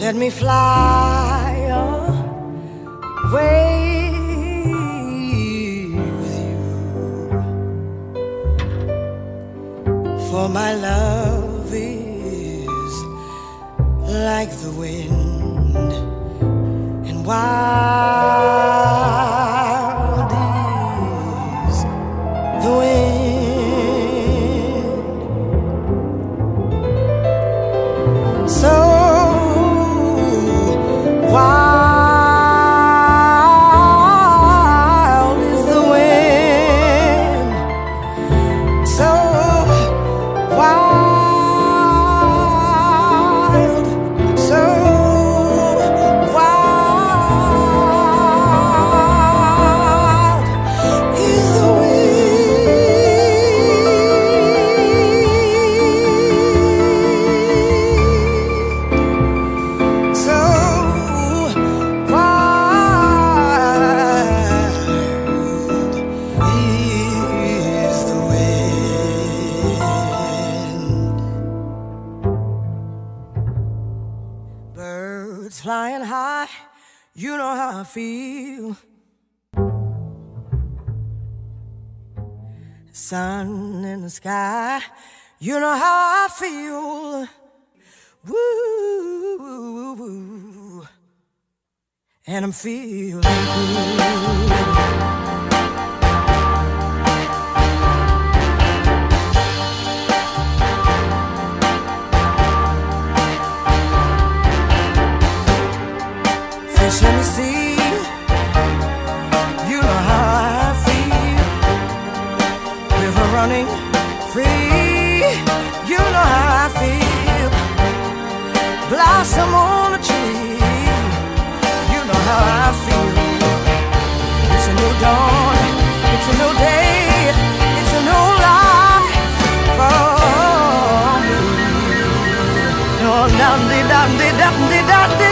Let me fly away with you, for my love is like the wind, and wild is the wind. So wild is the wind, so wild, so wild is the wind, so birds flying high, you know how I feel. Sun in the sky, you know how I feel. Woo, and I'm feeling good. Fish in the sea, you know how I feel. River running free, you know how I feel. Blossom on a tree, you know how I feel. It's a new dawn, it's a new day, it's a new life for me. No, dum-de-dum-de-dum-de-dum-de.